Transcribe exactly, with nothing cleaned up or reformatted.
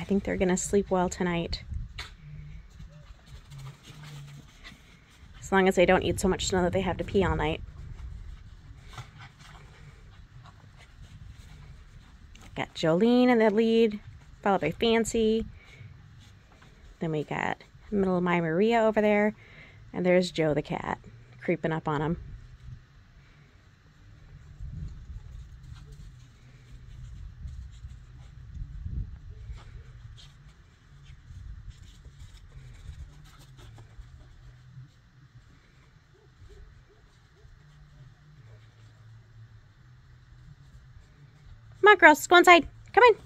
think they're gonna sleep well tonight. As long as they don't eat so much snow that they have to pee all night. Got Jolene in the lead, followed by Fancy. Then we got little My Maria over there. And there's Joe the cat, creeping up on him. Come on, girls, go inside. Come in.